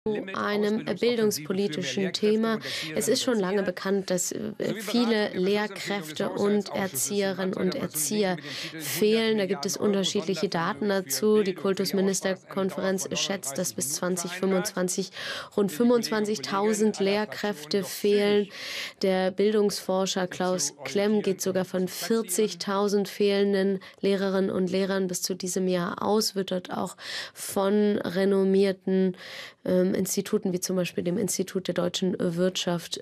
einem bildungspolitischen Thema. Es ist schon lange bekannt, dass viele Lehrkräfte und Erzieherinnen und Erzieher fehlen. Da gibt es unterschiedliche Daten dazu. Die Kultusministerkonferenz schätzt, dass bis 2025 rund 25.000 Lehrkräfte fehlen. Der Bildungsforscher Klaus Klemm geht sogar von 40.000 fehlenden Lehrerinnen und Lehrern bis zu diesem Jahr aus, wird dort auch von renommierten Instituten wie zum Beispiel dem Institut der deutschen Wirtschaft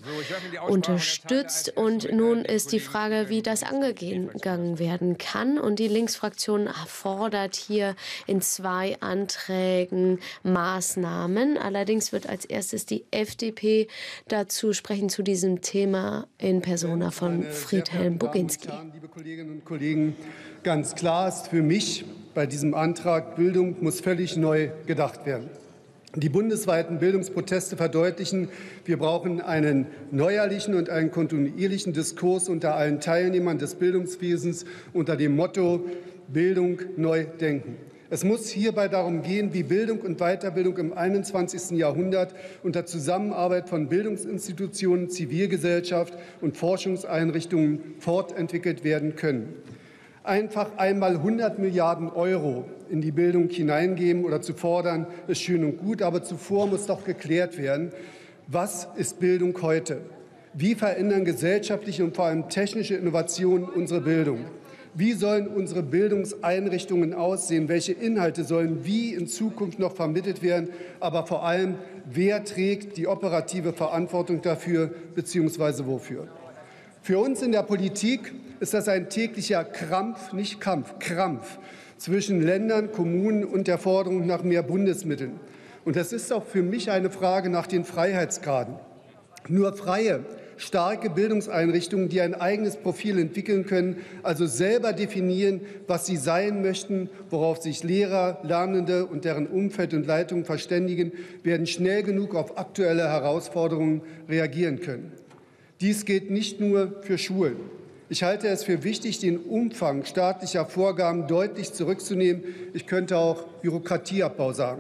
unterstützt. Und nun ist die Frage, wie das angegangen werden kann. Und die Linksfraktion fordert hier in 2 Anträgen Maßnahmen. Allerdings wird als erstes die FDP dazu sprechen, zu diesem Thema in Persona von Friedhelm Bogинski. Liebe Kolleginnen und Kollegen, ganz klar ist für mich bei diesem Antrag, Bildung muss völlig neu gedacht werden. Die bundesweiten Bildungsproteste verdeutlichen, wir brauchen einen neuerlichen und einen kontinuierlichen Diskurs unter allen Teilnehmern des Bildungswesens unter dem Motto Bildung neu denken. Es muss hierbei darum gehen, wie Bildung und Weiterbildung im 21. Jahrhundert unter Zusammenarbeit von Bildungsinstitutionen, Zivilgesellschaft und Forschungseinrichtungen fortentwickelt werden können. Einfach einmal 100 Milliarden € in die Bildung hineingeben oder zu fordern, ist schön und gut. Aber zuvor muss doch geklärt werden, was ist Bildung heute? Wie verändern gesellschaftliche und vor allem technische Innovationen unsere Bildung? Wie sollen unsere Bildungseinrichtungen aussehen? Welche Inhalte sollen wie in Zukunft noch vermittelt werden? Aber vor allem, wer trägt die operative Verantwortung dafür bzw. wofür? Für uns in der Politik ist das ein täglicher Krampf, nicht Kampf, Krampf zwischen Ländern, Kommunen und der Forderung nach mehr Bundesmitteln. Und das ist auch für mich eine Frage nach den Freiheitsgraden. Nur freie, starke Bildungseinrichtungen, die ein eigenes Profil entwickeln können, also selber definieren, was sie sein möchten, worauf sich Lehrer, Lernende und deren Umfeld und Leitung verständigen, werden schnell genug auf aktuelle Herausforderungen reagieren können. Dies gilt nicht nur für Schulen. Ich halte es für wichtig, den Umfang staatlicher Vorgaben deutlich zurückzunehmen. Ich könnte auch Bürokratieabbau sagen.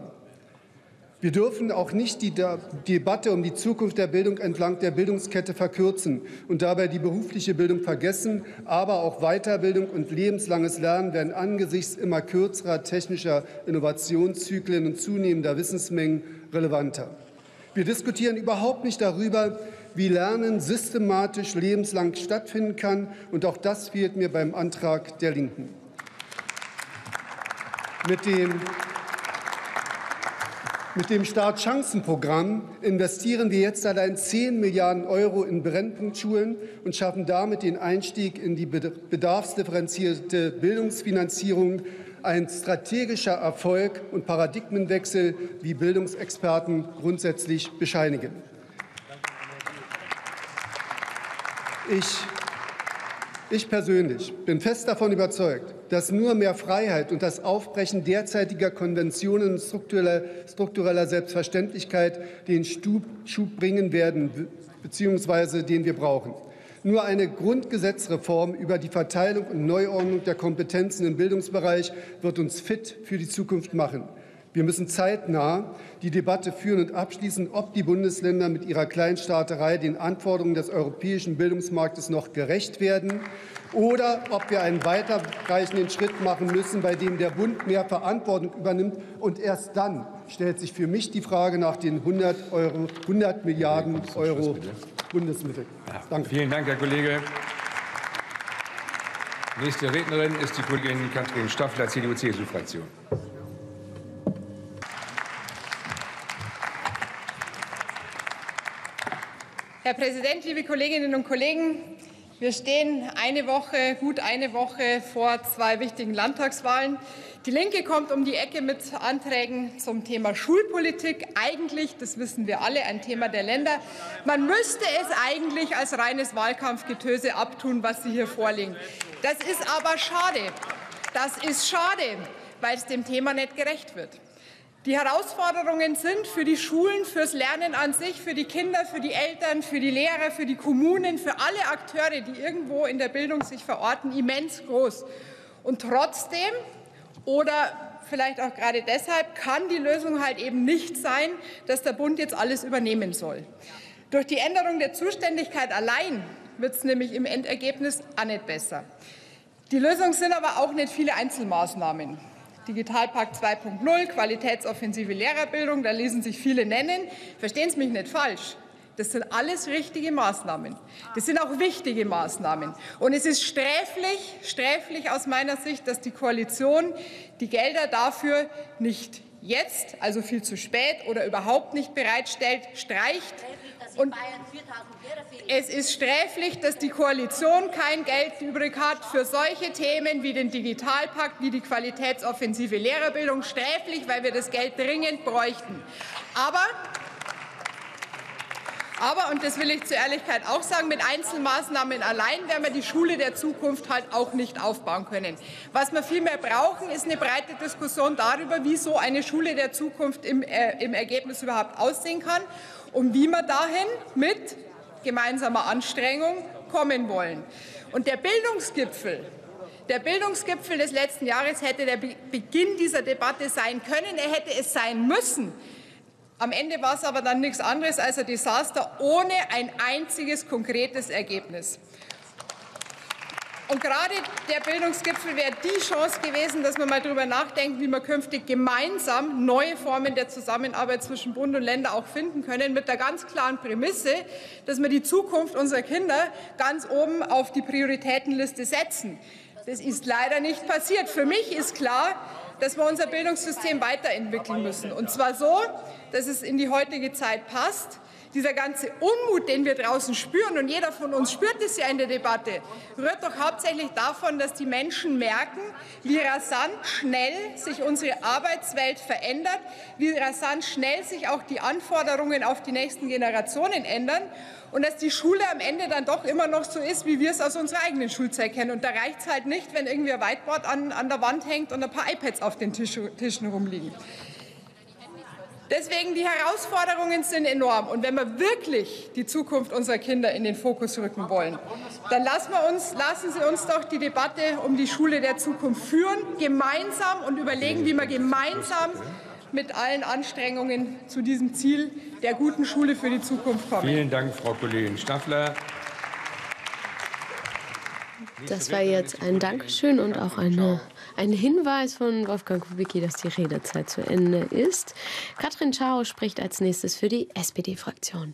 Wir dürfen auch nicht die Debatte um die Zukunft der Bildung entlang der Bildungskette verkürzen und dabei die berufliche Bildung vergessen. Aber auch Weiterbildung und lebenslanges Lernen werden angesichts immer kürzerer technischer Innovationszyklen und zunehmender Wissensmengen relevanter. Wir diskutieren überhaupt nicht darüber, wie Lernen systematisch lebenslang stattfinden kann. Und auch das fehlt mir beim Antrag der Linken. Mit dem Startchancenprogramm investieren wir jetzt allein 10 Milliarden € in Brennpunktschulen und schaffen damit den Einstieg in die bedarfsdifferenzierte Bildungsfinanzierung. Ein strategischer Erfolg und Paradigmenwechsel, wie Bildungsexperten grundsätzlich bescheinigen. Ich persönlich bin fest davon überzeugt, dass nur mehr Freiheit und das Aufbrechen derzeitiger Konventionen und struktureller Selbstverständlichkeit den Schub bringen werden, beziehungsweise den wir brauchen. Nur eine Grundgesetzreform über die Verteilung und Neuordnung der Kompetenzen im Bildungsbereich wird uns fit für die Zukunft machen. Wir müssen zeitnah die Debatte führen und abschließen, ob die Bundesländer mit ihrer Kleinstaaterei den Anforderungen des europäischen Bildungsmarktes noch gerecht werden oder ob wir einen weiterreichenden Schritt machen müssen, bei dem der Bund mehr Verantwortung übernimmt. Und erst dann stellt sich für mich die Frage nach den 100 Milliarden € Bundesmittel. Danke. Vielen Dank, Herr Kollege. Nächste Rednerin ist die Kollegin Katrin Staffeler, CDU-CSU-Fraktion. Herr Präsident, liebe Kolleginnen und Kollegen! Wir stehen gut eine Woche vor 2 wichtigen Landtagswahlen. Die Linke kommt um die Ecke mit Anträgen zum Thema Schulpolitik. Eigentlich, das wissen wir alle, ein Thema der Länder. Man müsste es eigentlich als reines Wahlkampfgetöse abtun, was Sie hier vorlegen. Das ist aber schade. Das ist schade, weil es dem Thema nicht gerecht wird. Die Herausforderungen sind für die Schulen, fürs Lernen an sich, für die Kinder, für die Eltern, für die Lehrer, für die Kommunen, für alle Akteure, die irgendwo in der Bildung sich verorten, immens groß. Und trotzdem oder vielleicht auch gerade deshalb, kann die Lösung halt eben nicht sein, dass der Bund jetzt alles übernehmen soll. Durch die Änderung der Zuständigkeit allein wird es nämlich im Endergebnis auch nicht besser. Die Lösung sind aber auch nicht viele Einzelmaßnahmen. Digitalpakt 2.0, Qualitätsoffensive Lehrerbildung, da ließen sich viele nennen. Verstehen Sie mich nicht falsch. Das sind alles richtige Maßnahmen. Das sind auch wichtige Maßnahmen. Und es ist sträflich aus meiner Sicht, dass die Koalition die Gelder dafür nicht jetzt, also viel zu spät oder überhaupt nicht bereitstellt, streicht. Und es ist sträflich, dass die Koalition kein Geld übrig hat für solche Themen wie den Digitalpakt, wie die Qualitätsoffensive Lehrerbildung. Sträflich, weil wir das Geld dringend bräuchten. Aber, und das will ich zur Ehrlichkeit auch sagen, mit Einzelmaßnahmen allein werden wir die Schule der Zukunft halt auch nicht aufbauen können. Was wir vielmehr brauchen, ist eine breite Diskussion darüber, wie so eine Schule der Zukunft im Ergebnis überhaupt aussehen kann und wie wir dahin mit gemeinsamer Anstrengung kommen wollen. Und der Bildungsgipfel des letzten Jahres hätte der Beginn dieser Debatte sein können. Er hätte es sein müssen. Am Ende war es aber dann nichts anderes als ein Desaster ohne ein einziges konkretes Ergebnis. Und gerade der Bildungsgipfel wäre die Chance gewesen, dass man mal darüber nachdenkt, wie wir künftig gemeinsam neue Formen der Zusammenarbeit zwischen Bund und Ländern auch finden können, mit der ganz klaren Prämisse, dass wir die Zukunft unserer Kinder ganz oben auf die Prioritätenliste setzen. Das ist leider nicht passiert. Für mich ist klar, dass wir unser Bildungssystem weiterentwickeln müssen. Und zwar so, dass es in die heutige Zeit passt. Dieser ganze Unmut, den wir draußen spüren, und jeder von uns spürt es ja in der Debatte, rührt doch hauptsächlich davon, dass die Menschen merken, wie rasant schnell sich unsere Arbeitswelt verändert, wie rasant schnell sich auch die Anforderungen auf die nächsten Generationen ändern und dass die Schule am Ende dann doch immer noch so ist, wie wir es aus unserer eigenen Schulzeit kennen. Und da reicht es halt nicht, wenn irgendwie ein Whiteboard an der Wand hängt und ein paar iPads auf den Tischen rumliegen. Deswegen, die Herausforderungen sind enorm. Und wenn wir wirklich die Zukunft unserer Kinder in den Fokus rücken wollen, dann lassen Sie uns doch die Debatte um die Schule der Zukunft führen, gemeinsam, und überlegen, wie wir gemeinsam mit allen Anstrengungen zu diesem Ziel der guten Schule für die Zukunft kommen. Vielen Dank, Frau Kollegin Staffler. Das war jetzt ein Dankeschön und auch ein Hinweis von Wolfgang Kubicki, dass die Redezeit zu Ende ist. Katrin Tschau spricht als nächstes für die SPD-Fraktion.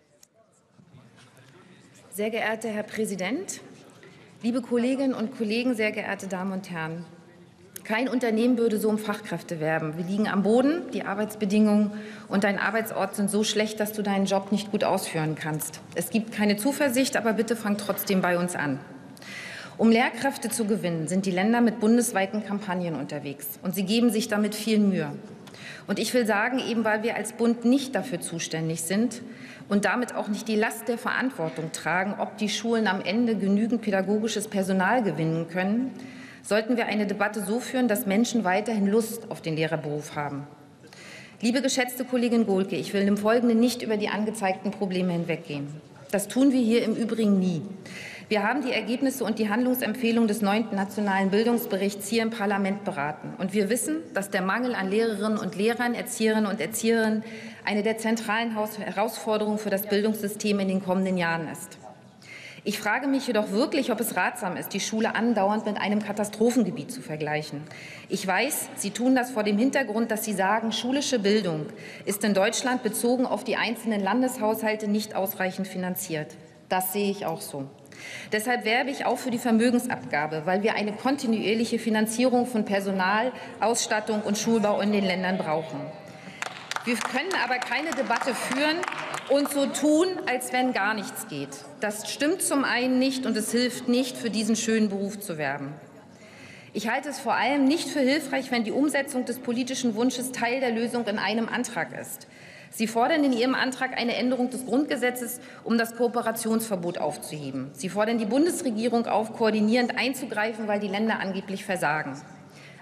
Sehr geehrter Herr Präsident, liebe Kolleginnen und Kollegen, sehr geehrte Damen und Herren! Kein Unternehmen würde so um Fachkräfte werben. Wir liegen am Boden, die Arbeitsbedingungen und dein Arbeitsort sind so schlecht, dass du deinen Job nicht gut ausführen kannst. Es gibt keine Zuversicht, aber bitte fang trotzdem bei uns an. Um Lehrkräfte zu gewinnen, sind die Länder mit bundesweiten Kampagnen unterwegs. Und sie geben sich damit viel Mühe. Und ich will sagen, eben weil wir als Bund nicht dafür zuständig sind und damit auch nicht die Last der Verantwortung tragen, ob die Schulen am Ende genügend pädagogisches Personal gewinnen können, sollten wir eine Debatte so führen, dass Menschen weiterhin Lust auf den Lehrerberuf haben. Liebe geschätzte Kollegin Gohlke, ich will im Folgenden nicht über die angezeigten Probleme hinweggehen. Das tun wir hier im Übrigen nie. Wir haben die Ergebnisse und die Handlungsempfehlungen des 9. Nationalen Bildungsberichts hier im Parlament beraten. Und wir wissen, dass der Mangel an Lehrerinnen und Lehrern, Erzieherinnen und Erzieherinnen eine der zentralen Herausforderungen für das Bildungssystem in den kommenden Jahren ist. Ich frage mich jedoch wirklich, ob es ratsam ist, die Schule andauernd mit einem Katastrophengebiet zu vergleichen. Ich weiß, Sie tun das vor dem Hintergrund, dass Sie sagen, schulische Bildung ist in Deutschland bezogen auf die einzelnen Landeshaushalte nicht ausreichend finanziert. Das sehe ich auch so. Deshalb werbe ich auch für die Vermögensabgabe, weil wir eine kontinuierliche Finanzierung von Personal, Ausstattung und Schulbau in den Ländern brauchen. Wir können aber keine Debatte führen und so tun, als wenn gar nichts geht. Das stimmt zum einen nicht und es hilft nicht, für diesen schönen Beruf zu werben. Ich halte es vor allem nicht für hilfreich, wenn die Umsetzung des politischen Wunsches Teil der Lösung in einem Antrag ist. Sie fordern in Ihrem Antrag eine Änderung des Grundgesetzes, um das Kooperationsverbot aufzuheben. Sie fordern die Bundesregierung auf, koordinierend einzugreifen, weil die Länder angeblich versagen.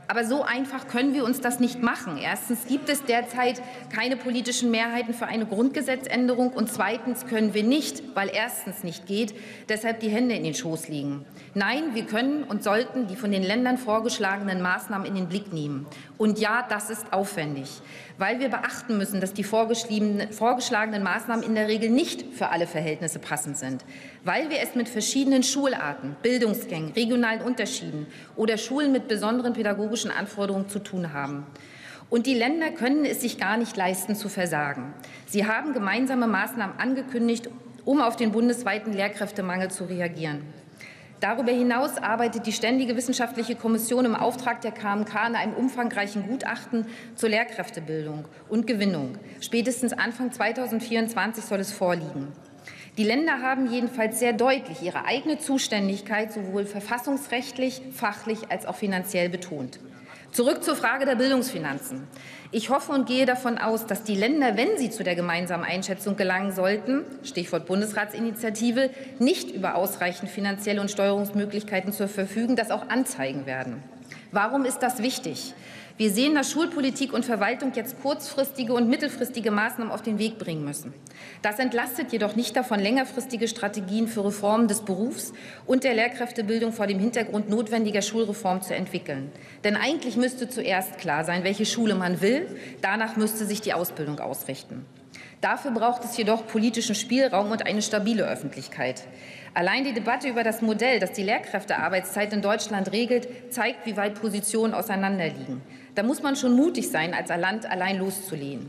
Aber so einfach können wir uns das nicht machen. Erstens gibt es derzeit keine politischen Mehrheiten für eine Grundgesetzänderung und zweitens können wir nicht, weil erstens nicht geht, deshalb die Hände in den Schoß legen. Nein, wir können und sollten die von den Ländern vorgeschlagenen Maßnahmen in den Blick nehmen. Und ja, das ist aufwendig, weil wir beachten müssen, dass die vorgeschlagenen Maßnahmen in der Regel nicht für alle Verhältnisse passend sind, weil wir es mit verschiedenen Schularten, Bildungsgängen, regionalen Unterschieden oder Schulen mit besonderen pädagogischen Anforderungen zu tun haben. Und die Länder können es sich gar nicht leisten, zu versagen. Sie haben gemeinsame Maßnahmen angekündigt, um auf den bundesweiten Lehrkräftemangel zu reagieren. Darüber hinaus arbeitet die Ständige Wissenschaftliche Kommission im Auftrag der KMK an einem umfangreichen Gutachten zur Lehrkräftebildung und Gewinnung. Spätestens Anfang 2024 soll es vorliegen. Die Länder haben jedenfalls sehr deutlich ihre eigene Zuständigkeit sowohl verfassungsrechtlich, fachlich als auch finanziell betont. Zurück zur Frage der Bildungsfinanzen. Ich hoffe und gehe davon aus, dass die Länder, wenn sie zu der gemeinsamen Einschätzung gelangen sollten, Stichwort Bundesratsinitiative, nicht über ausreichend finanzielle und Steuerungsmöglichkeiten zu verfügen, das auch anzeigen werden. Warum ist das wichtig? Wir sehen, dass Schulpolitik und Verwaltung jetzt kurzfristige und mittelfristige Maßnahmen auf den Weg bringen müssen. Das entlastet jedoch nicht davon, längerfristige Strategien für Reformen des Berufs und der Lehrkräftebildung vor dem Hintergrund notwendiger Schulreform zu entwickeln. Denn eigentlich müsste zuerst klar sein, welche Schule man will. Danach müsste sich die Ausbildung ausrichten. Dafür braucht es jedoch politischen Spielraum und eine stabile Öffentlichkeit. Allein die Debatte über das Modell, das die Lehrkräftearbeitszeit in Deutschland regelt, zeigt, wie weit Positionen auseinanderliegen. Da muss man schon mutig sein, als Land allein loszulehnen.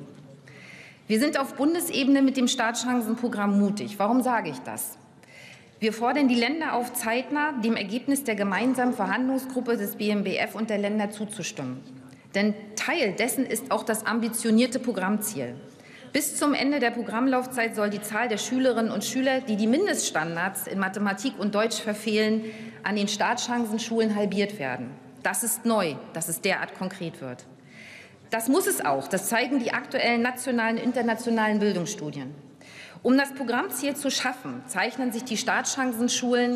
Wir sind auf Bundesebene mit dem Startchancenprogramm mutig. Warum sage ich das? Wir fordern die Länder auf, zeitnah dem Ergebnis der gemeinsamen Verhandlungsgruppe des BMBF und der Länder zuzustimmen. Denn Teil dessen ist auch das ambitionierte Programmziel. Bis zum Ende der Programmlaufzeit soll die Zahl der Schülerinnen und Schüler, die die Mindeststandards in Mathematik und Deutsch verfehlen, an den Startchancenschulen halbiert werden. Das ist neu, dass es derart konkret wird. Das muss es auch. Das zeigen die aktuellen nationalen und internationalen Bildungsstudien. Um das Programmziel zu schaffen, zeichnen sich die Startchancenschulen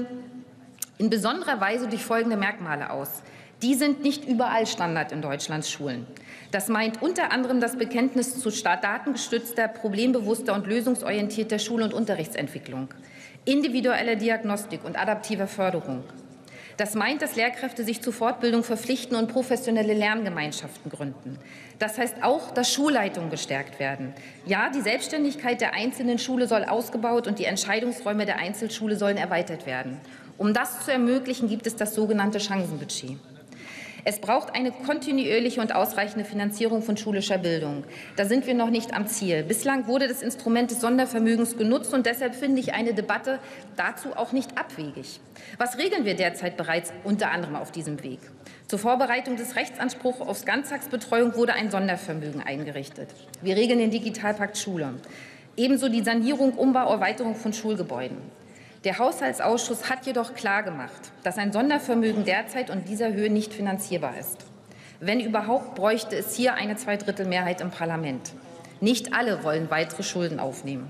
in besonderer Weise durch folgende Merkmale aus. Die sind nicht überall Standard in Deutschlands Schulen. Das meint unter anderem das Bekenntnis zu datengestützter, problembewusster und lösungsorientierter Schul- und Unterrichtsentwicklung, individueller Diagnostik und adaptiver Förderung. Das meint, dass Lehrkräfte sich zur Fortbildung verpflichten und professionelle Lerngemeinschaften gründen. Das heißt auch, dass Schulleitungen gestärkt werden. Ja, die Selbstständigkeit der einzelnen Schule soll ausgebaut und die Entscheidungsräume der Einzelschule sollen erweitert werden. Um das zu ermöglichen, gibt es das sogenannte Chancenbudget. Es braucht eine kontinuierliche und ausreichende Finanzierung von schulischer Bildung. Da sind wir noch nicht am Ziel. Bislang wurde das Instrument des Sondervermögens genutzt und deshalb finde ich eine Debatte dazu auch nicht abwegig. Was regeln wir derzeit bereits unter anderem auf diesem Weg? Zur Vorbereitung des Rechtsanspruchs auf Ganztagsbetreuung wurde ein Sondervermögen eingerichtet. Wir regeln den Digitalpakt Schule. Ebenso die Sanierung, Umbau, Erweiterung von Schulgebäuden. Der Haushaltsausschuss hat jedoch klargemacht, dass ein Sondervermögen derzeit in dieser Höhe nicht finanzierbar ist. Wenn überhaupt, bräuchte es hier eine Zweidrittelmehrheit im Parlament. Nicht alle wollen weitere Schulden aufnehmen.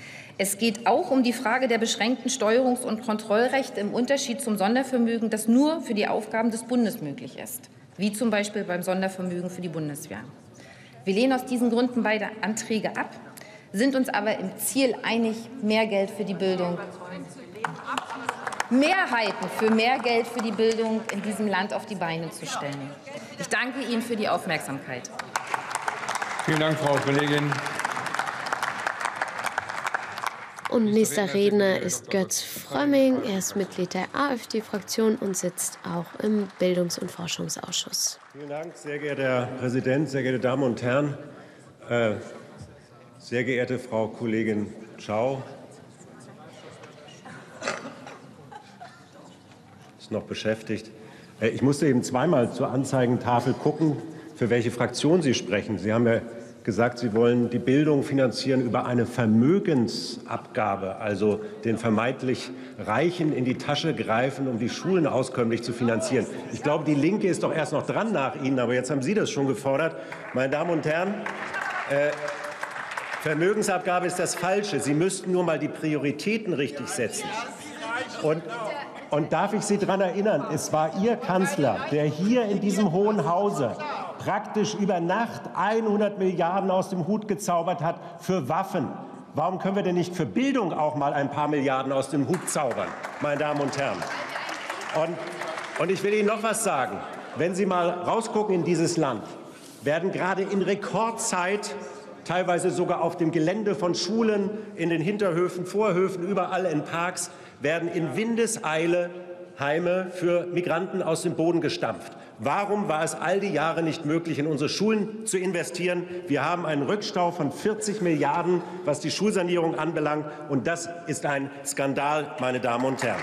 Es geht auch um die Frage der beschränkten Steuerungs- und Kontrollrechte im Unterschied zum Sondervermögen, das nur für die Aufgaben des Bundes möglich ist, wie zum Beispiel beim Sondervermögen für die Bundeswehr. Wir lehnen aus diesen Gründen beide Anträge ab, sind uns aber im Ziel einig, mehr Geld für die Bildung, Mehrheiten für mehr Geld für die Bildung in diesem Land auf die Beine zu stellen. Ich danke Ihnen für die Aufmerksamkeit. Vielen Dank, Frau Kollegin. Und nächster Redner ist Götz Frömming. Er ist Mitglied der AfD-Fraktion und sitzt auch im Bildungs- und Forschungsausschuss. Vielen Dank, sehr geehrter Herr Präsident, sehr geehrte Damen und Herren. Sehr geehrte Frau Kollegin Schau, ist noch beschäftigt. Ich musste eben zweimal zur Anzeigentafel gucken, für welche Fraktion Sie sprechen. Sie haben ja gesagt, Sie wollen die Bildung finanzieren über eine Vermögensabgabe, also den vermeintlich Reichen in die Tasche greifen, um die Schulen auskömmlich zu finanzieren. Ich glaube, die Linke ist doch erst noch dran nach Ihnen, aber jetzt haben Sie das schon gefordert. Meine Damen und Herren, Vermögensabgabe ist das Falsche. Sie müssten nur mal die Prioritäten richtig setzen. Und Und darf ich Sie daran erinnern, es war Ihr Kanzler, der hier in diesem Hohen Hause praktisch über Nacht 100 Milliarden aus dem Hut gezaubert hat für Waffen. Warum können wir denn nicht für Bildung auch mal ein paar Milliarden aus dem Hut zaubern, meine Damen und Herren? Und ich will Ihnen noch was sagen. Wenn Sie mal rausgucken in dieses Land, werden gerade in Rekordzeit, teilweise sogar auf dem Gelände von Schulen, in den Hinterhöfen, Vorhöfen, überall in Parks, werden in Windeseile Heime für Migranten aus dem Boden gestampft. Warum war es all die Jahre nicht möglich, in unsere Schulen zu investieren? Wir haben einen Rückstau von 40 Milliarden, was die Schulsanierung anbelangt. Und das ist ein Skandal, meine Damen und Herren.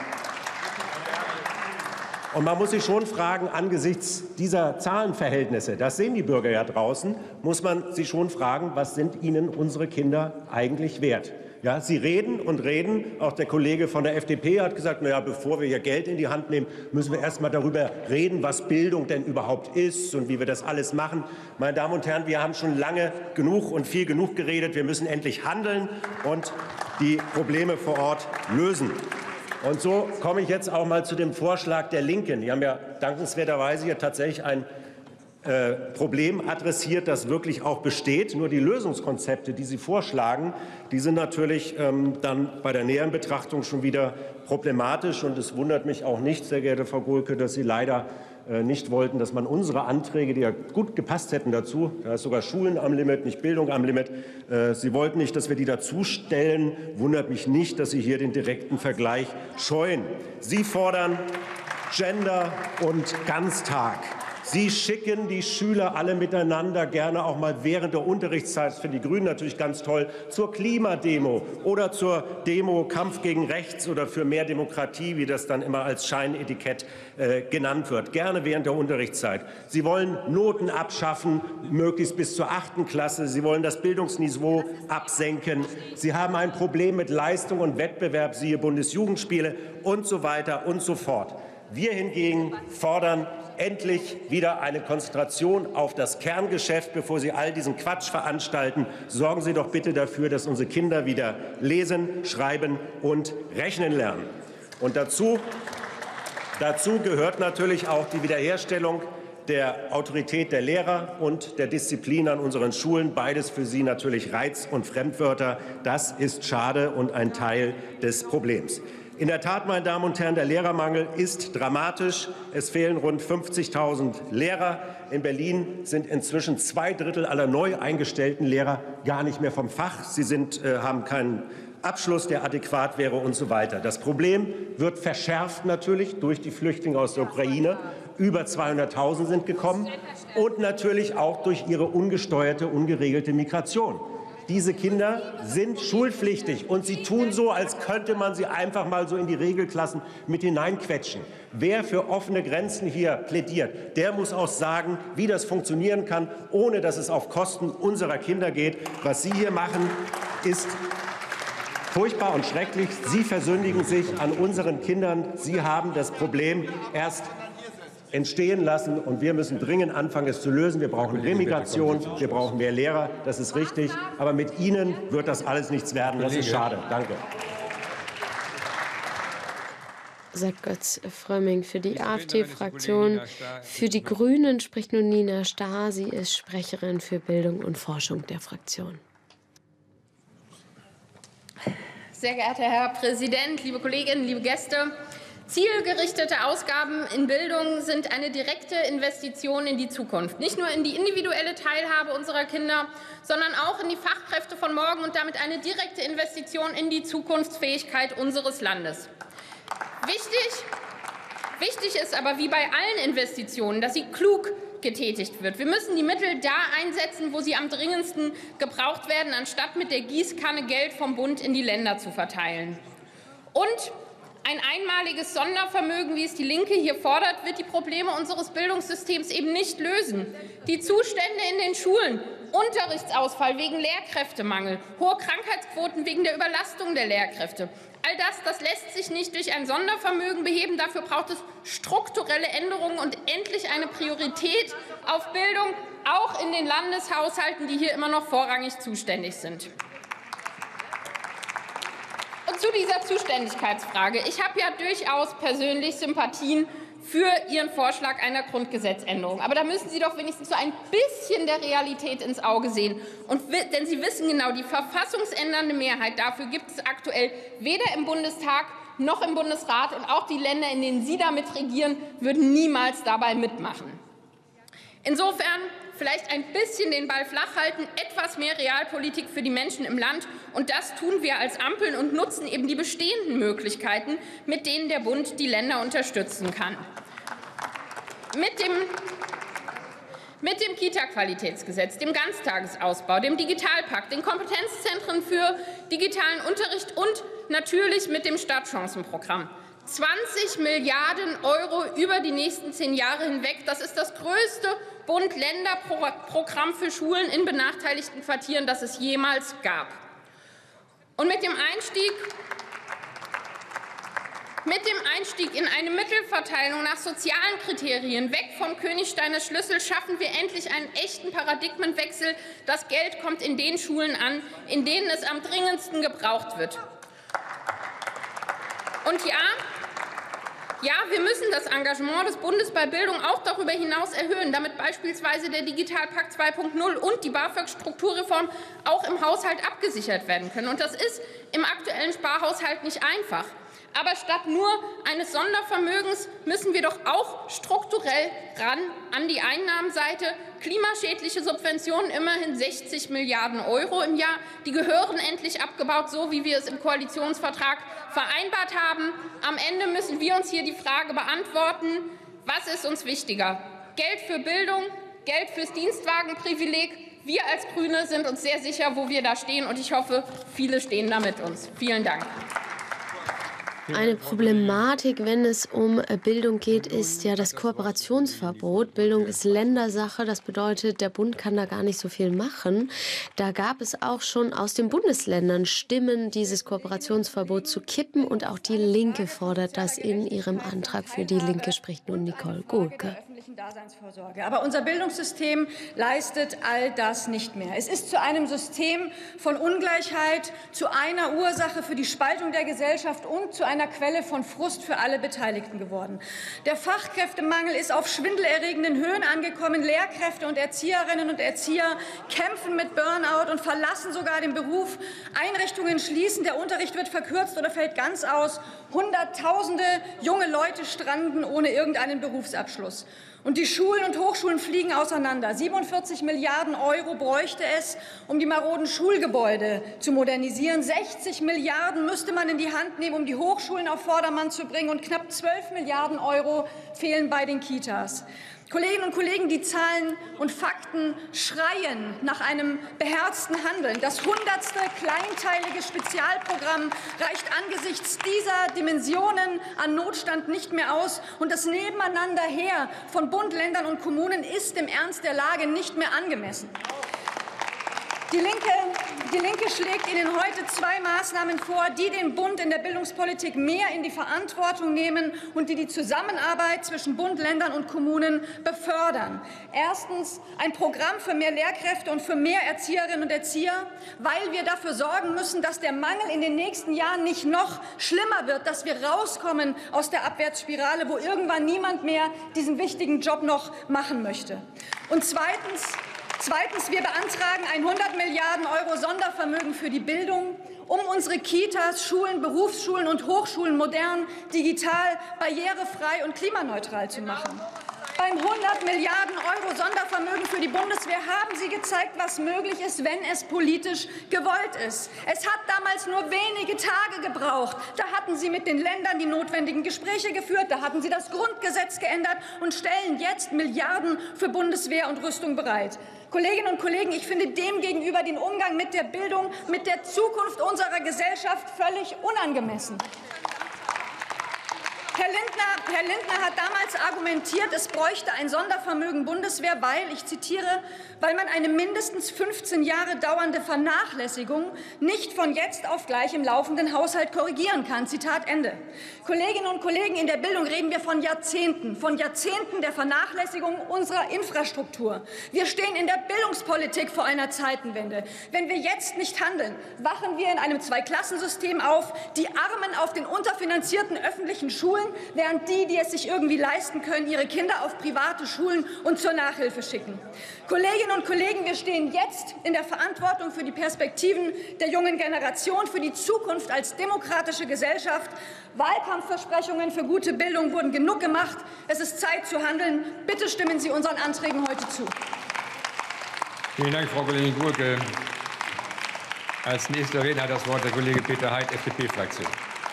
Und man muss sich schon fragen, angesichts dieser Zahlenverhältnisse, das sehen die Bürger ja draußen, muss man sich schon fragen, was sind ihnen unsere Kinder eigentlich wert? Ja, Sie reden und reden. Auch der Kollege von der FDP hat gesagt, na ja, bevor wir hier Geld in die Hand nehmen, müssen wir erst mal darüber reden, was Bildung denn überhaupt ist und wie wir das alles machen. Meine Damen und Herren, wir haben schon lange genug und viel genug geredet. Wir müssen endlich handeln und die Probleme vor Ort lösen. Und so komme ich jetzt auch mal zu dem Vorschlag der Linken. Die haben ja dankenswerterweise hier tatsächlich ein Problem adressiert, das wirklich auch besteht. Nur die Lösungskonzepte, die Sie vorschlagen, die sind natürlich dann bei der näheren Betrachtung schon wieder problematisch. Und es wundert mich auch nicht, sehr geehrte Frau Gohlke, dass Sie leider nicht wollten, dass man unsere Anträge, die ja gut gepasst hätten dazu, da ist sogar Schulen am Limit, nicht Bildung am Limit, Sie wollten nicht, dass wir die dazustellen. Wundert mich nicht, dass Sie hier den direkten Vergleich scheuen. Sie fordern Gender und Ganztag. Sie schicken die Schüler alle miteinander gerne auch mal während der Unterrichtszeit, das finden die Grünen natürlich ganz toll, zur Klimademo oder zur Demo Kampf gegen Rechts oder für mehr Demokratie, wie das dann immer als Scheinetikett genannt wird, gerne während der Unterrichtszeit. Sie wollen Noten abschaffen, möglichst bis zur 8. Klasse. Sie wollen das Bildungsniveau absenken. Sie haben ein Problem mit Leistung und Wettbewerb, siehe Bundesjugendspiele und so weiter und so fort. Wir hingegen fordern endlich wieder eine Konzentration auf das Kerngeschäft, bevor Sie all diesen Quatsch veranstalten. Sorgen Sie doch bitte dafür, dass unsere Kinder wieder lesen, schreiben und rechnen lernen. Und dazu gehört natürlich auch die Wiederherstellung der Autorität der Lehrer und der Disziplin an unseren Schulen. Beides für Sie natürlich Reiz- und Fremdwörter. Das ist schade und ein Teil des Problems. In der Tat, meine Damen und Herren, der Lehrermangel ist dramatisch. Es fehlen rund 50.000 Lehrer. In Berlin sind inzwischen 2/3 aller neu eingestellten Lehrer gar nicht mehr vom Fach. Sie haben keinen Abschluss, der adäquat wäre und so weiter. Das Problem wird verschärft natürlich durch die Flüchtlinge aus der Ukraine. Über 200.000 sind gekommen und natürlich auch durch ihre ungesteuerte, ungeregelte Migration. Diese Kinder sind schulpflichtig, und Sie tun so, als könnte man sie einfach mal so in die Regelklassen mit hineinquetschen. Wer für offene Grenzen hier plädiert, der muss auch sagen, wie das funktionieren kann, ohne dass es auf Kosten unserer Kinder geht. Was Sie hier machen, ist furchtbar und schrecklich. Sie versündigen sich an unseren Kindern. Sie haben das Problem erst entstehen lassen, und wir müssen dringend anfangen, es zu lösen. Wir brauchen Remigration, wir brauchen mehr Lehrer, das ist richtig. Aber mit Ihnen wird das alles nichts werden. Das ist schade. Danke. Sagt Götz Frömming für die AfD-Fraktion. Für die Grünen spricht nun Nina Stahr. Sie ist Sprecherin für Bildung und Forschung der Fraktion. Sehr geehrter Herr Präsident, liebe Kolleginnen, liebe Gäste! Zielgerichtete Ausgaben in Bildung sind eine direkte Investition in die Zukunft. Nicht nur in die individuelle Teilhabe unserer Kinder, sondern auch in die Fachkräfte von morgen und damit eine direkte Investition in die Zukunftsfähigkeit unseres Landes. Wichtig ist aber, wie bei allen Investitionen, dass sie klug getätigt wird. Wir müssen die Mittel da einsetzen, wo sie am dringendsten gebraucht werden, anstatt mit der Gießkanne Geld vom Bund in die Länder zu verteilen. Und ein einmaliges Sondervermögen, wie es die Linke hier fordert, wird die Probleme unseres Bildungssystems eben nicht lösen. Die Zustände in den Schulen, Unterrichtsausfall wegen Lehrkräftemangel, hohe Krankheitsquoten wegen der Überlastung der Lehrkräfte, all das lässt sich nicht durch ein Sondervermögen beheben. Dafür braucht es strukturelle Änderungen und endlich eine Priorität auf Bildung, auch in den Landeshaushalten, die hier immer noch vorrangig zuständig sind. Und zu dieser Zuständigkeitsfrage. Ich habe ja durchaus persönlich Sympathien für Ihren Vorschlag einer Grundgesetzänderung. Aber da müssen Sie doch wenigstens so ein bisschen der Realität ins Auge sehen. Denn Sie wissen genau, die verfassungsändernde Mehrheit dafür gibt es aktuell weder im Bundestag noch im Bundesrat. Und auch die Länder, in denen Sie damit regieren, würden niemals dabei mitmachen. Insofern vielleicht ein bisschen den Ball flach halten, etwas mehr Realpolitik für die Menschen im Land. Und das tun wir als Ampeln und nutzen eben die bestehenden Möglichkeiten, mit denen der Bund die Länder unterstützen kann. Mit dem Kita-Qualitätsgesetz, dem Ganztagesausbau, dem Digitalpakt, den Kompetenzzentren für digitalen Unterricht und natürlich mit dem Stadtchancenprogramm. 20 Milliarden € über die nächsten 10 Jahre hinweg. Das ist das größte Bund-Länder-Programm für Schulen in benachteiligten Quartieren, das es jemals gab. Und mit dem Einstieg in eine Mittelverteilung nach sozialen Kriterien, weg von Königsteiner Schlüssel, schaffen wir endlich einen echten Paradigmenwechsel. Das Geld kommt in den Schulen an, in denen es am dringendsten gebraucht wird. Und ja, wir müssen das Engagement des Bundes bei Bildung auch darüber hinaus erhöhen, damit beispielsweise der Digitalpakt 2.0 und die BAföG-Strukturreform auch im Haushalt abgesichert werden können. Und das ist im aktuellen Sparhaushalt nicht einfach. Aber statt nur eines Sondervermögens müssen wir doch auch strukturell ran an die Einnahmenseite. Klimaschädliche Subventionen, immerhin 60 Milliarden € im Jahr, die gehören endlich abgebaut, so wie wir es im Koalitionsvertrag vereinbart haben. Am Ende müssen wir uns hier die Frage beantworten, was ist uns wichtiger? Geld für Bildung, Geld fürs Dienstwagenprivileg? Wir als Grüne sind uns sehr sicher, wo wir da stehen, und ich hoffe, viele stehen da mit uns. Vielen Dank. Eine Problematik, wenn es um Bildung geht, ist ja das Kooperationsverbot. Bildung ist Ländersache. Das bedeutet, der Bund kann da gar nicht so viel machen. Da gab es auch schon aus den Bundesländern Stimmen, dieses Kooperationsverbot zu kippen. Und auch die Linke fordert das in ihrem Antrag. Für die Linke spricht nun Nicole Gohlke. Aber unser Bildungssystem leistet all das nicht mehr. Es ist zu einem System von Ungleichheit, zu einer Ursache für die Spaltung der Gesellschaft und zu einer Quelle von Frust für alle Beteiligten geworden. Der Fachkräftemangel ist auf schwindelerregenden Höhen angekommen. Lehrkräfte und Erzieherinnen und Erzieher kämpfen mit Burnout und verlassen sogar den Beruf. Einrichtungen schließen, der Unterricht wird verkürzt oder fällt ganz aus. Hunderttausende junge Leute stranden ohne irgendeinen Berufsabschluss. Und die Schulen und Hochschulen fliegen auseinander. 47 Milliarden € bräuchte es, um die maroden Schulgebäude zu modernisieren. 60 Milliarden müsste man in die Hand nehmen, um die Hochschulen auf Vordermann zu bringen. Und knapp 12 Milliarden € fehlen bei den Kitas. Kolleginnen und Kollegen, die Zahlen und Fakten schreien nach einem beherzten Handeln. Das 100. kleinteilige Spezialprogramm reicht angesichts dieser Dimensionen an Notstand nicht mehr aus. Und das Nebeneinanderher von Bund, Ländern und Kommunen ist im Ernst der Lage nicht mehr angemessen. Die Linke schlägt Ihnen heute 2 Maßnahmen vor, die den Bund in der Bildungspolitik mehr in die Verantwortung nehmen und die die Zusammenarbeit zwischen Bund, Ländern und Kommunen befördern. Erstens ein Programm für mehr Lehrkräfte und für mehr Erzieherinnen und Erzieher, weil wir dafür sorgen müssen, dass der Mangel in den nächsten Jahren nicht noch schlimmer wird, dass wir rauskommen aus der Abwärtsspirale, wo irgendwann niemand mehr diesen wichtigen Job noch machen möchte. Und zweitens, wir beantragen ein 100 Milliarden € Sondervermögen für die Bildung, um unsere Kitas, Schulen, Berufsschulen und Hochschulen modern, digital, barrierefrei und klimaneutral zu machen. Beim 100 Milliarden € Sondervermögen für die Bundeswehr haben Sie gezeigt, was möglich ist, wenn es politisch gewollt ist. Es hat damals nur wenige Tage gebraucht. Da hatten Sie mit den Ländern die notwendigen Gespräche geführt, da hatten Sie das Grundgesetz geändert und stellen jetzt Milliarden für Bundeswehr und Rüstung bereit. Kolleginnen und Kollegen, ich finde demgegenüber den Umgang mit der Bildung, mit der Zukunft unserer Gesellschaft völlig unangemessen. Herr Lindner hat damals argumentiert, es bräuchte ein Sondervermögen Bundeswehr, weil, ich zitiere, weil man eine mindestens 15 Jahre dauernde Vernachlässigung nicht von jetzt auf gleich im laufenden Haushalt korrigieren kann. Zitat Ende. Kolleginnen und Kollegen, in der Bildung reden wir von Jahrzehnten der Vernachlässigung unserer Infrastruktur. Wir stehen in der Bildungspolitik vor einer Zeitenwende. Wenn wir jetzt nicht handeln, wachen wir in einem Zweiklassensystem auf, die Armen auf den unterfinanzierten öffentlichen Schulen, während die es sich irgendwie leisten können, ihre Kinder auf private Schulen und zur Nachhilfe schicken. Kolleginnen und Kollegen, wir stehen jetzt in der Verantwortung für die Perspektiven der jungen Generation, für die Zukunft als demokratische Gesellschaft. Wahlkampfversprechungen für gute Bildung wurden genug gemacht. Es ist Zeit zu handeln. Bitte stimmen Sie unseren Anträgen heute zu. Vielen Dank, Frau Kollegin Gurke. Als nächster Redner hat das Wort der Kollege Peter Heidt, FDP-Fraktion.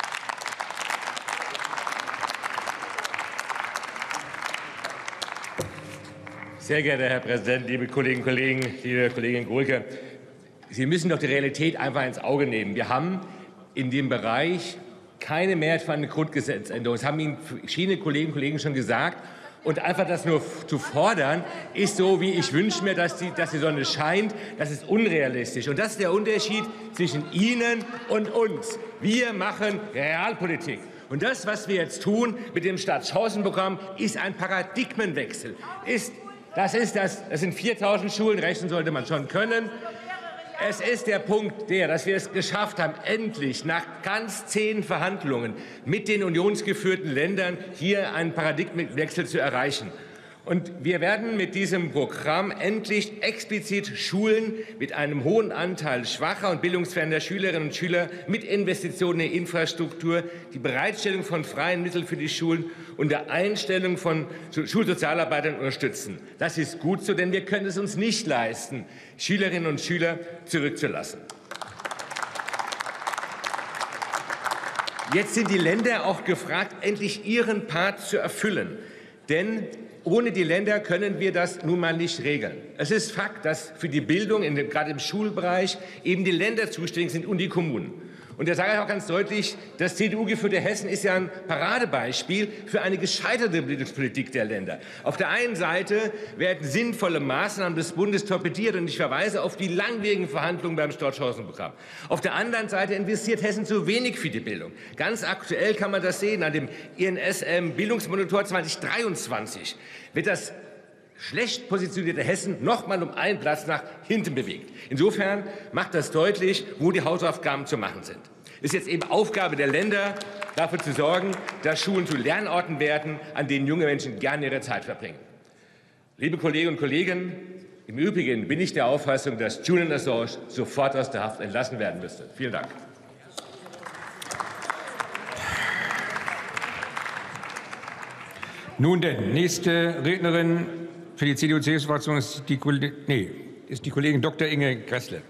Sehr geehrter Herr Präsident, liebe Kolleginnen und Kollegen, liebe Kollegin Gurke, Sie müssen doch die Realität einfach ins Auge nehmen. Wir haben in dem Bereich keine Mehrheit für eine Grundgesetzänderung. Das haben Ihnen verschiedene Kolleginnen und Kollegen schon gesagt. Und einfach das nur zu fordern, ist so, wie ich wünsche mir, dass die Sonne scheint. Das ist unrealistisch. Und das ist der Unterschied zwischen Ihnen und uns. Wir machen Realpolitik. Und das, was wir jetzt tun mit dem Stadtchancenprogramm, ist ein Paradigmenwechsel. Das sind 4.000 Schulen, rechnen sollte man schon können. Es ist der Punkt dass wir es geschafft haben, endlich nach ganz 10 Verhandlungen mit den unionsgeführten Ländern hier einen Paradigmenwechsel zu erreichen. Und wir werden mit diesem Programm endlich explizit Schulen mit einem hohen Anteil schwacher und bildungsferner Schülerinnen und Schüler mit Investitionen in Infrastruktur, die Bereitstellung von freien Mitteln für die Schulen und der Einstellung von Schulsozialarbeitern unterstützen. Das ist gut so, denn wir können es uns nicht leisten, Schülerinnen und Schüler zurückzulassen. Jetzt sind die Länder auch gefragt, endlich ihren Part zu erfüllen. Denn ohne die Länder können wir das nun mal nicht regeln. Es ist Fakt, dass für die Bildung, gerade im Schulbereich, eben die Länder zuständig sind und die Kommunen. Und da sage ich auch ganz deutlich, das CDU-geführte Hessen ist ja ein Paradebeispiel für eine gescheiterte Bildungspolitik der Länder. Auf der einen Seite werden sinnvolle Maßnahmen des Bundes torpediert, und ich verweise auf die langwierigen Verhandlungen beim Stadtchancenprogramm. Auf der anderen Seite investiert Hessen zu wenig für die Bildung. Ganz aktuell kann man das sehen an dem INSM Bildungsmonitor 2023 wird das schlecht positionierte Hessen noch mal um einen Platz nach hinten bewegt. Insofern macht das deutlich, wo die Hausaufgaben zu machen sind. Es ist jetzt eben Aufgabe der Länder, dafür zu sorgen, dass Schulen zu Lernorten werden, an denen junge Menschen gerne ihre Zeit verbringen. Liebe Kolleginnen und Kollegen, im Übrigen bin ich der Auffassung, dass Julian Assange sofort aus der Haft entlassen werden müsste. Vielen Dank. Nun denn, nächste Rednerin für die CDU-CSU-Fraktion ist die Kollegin Dr. Inge Gräßle.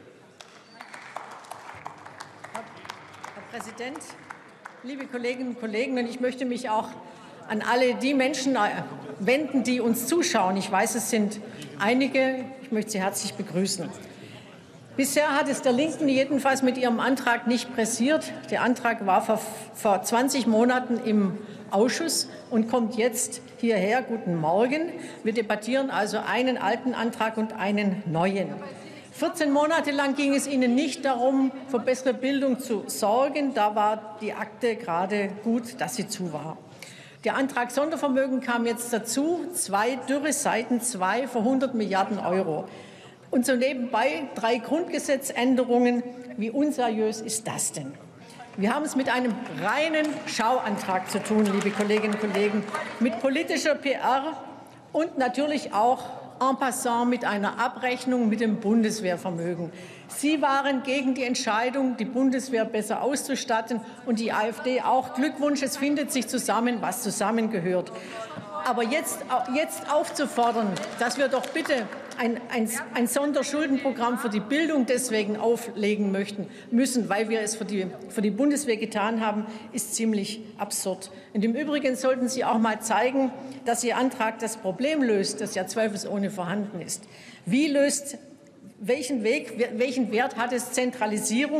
Herr Präsident, liebe Kolleginnen und Kollegen, und ich möchte mich auch an alle die Menschen wenden, die uns zuschauen. Ich weiß, es sind einige. Ich möchte Sie herzlich begrüßen. Bisher hat es der Linken jedenfalls mit ihrem Antrag nicht pressiert. Der Antrag war vor 20 Monaten im Ausschuss und kommt jetzt hierher. Guten Morgen. Wir debattieren also einen alten Antrag und einen neuen. 14 Monate lang ging es Ihnen nicht darum, für bessere Bildung zu sorgen. Da war die Akte gerade gut, dass sie zu war. Der Antrag Sondervermögen kam jetzt dazu. 2 dürre Seiten, 2 für 100 Milliarden Euro. Und so nebenbei 3 Grundgesetzänderungen. Wie unseriös ist das denn? Wir haben es mit einem reinen Schauantrag zu tun, liebe Kolleginnen und Kollegen, mit politischer PR und natürlich auch en passant mit einer Abrechnung mit dem Bundeswehrvermögen. Sie waren gegen die Entscheidung, die Bundeswehr besser auszustatten, und die AfD auch. Glückwunsch, es findet sich zusammen, was zusammengehört. Aber jetzt aufzufordern, dass wir doch bitte ein Sonderschuldenprogramm für die Bildung deswegen auflegen müssen, weil wir es für die Bundeswehr getan haben, ist ziemlich absurd. Und im Übrigen sollten Sie auch mal zeigen, dass Ihr Antrag das Problem löst, das ja zweifelsohne vorhanden ist. Welchen Wert hat es, Zentralisierung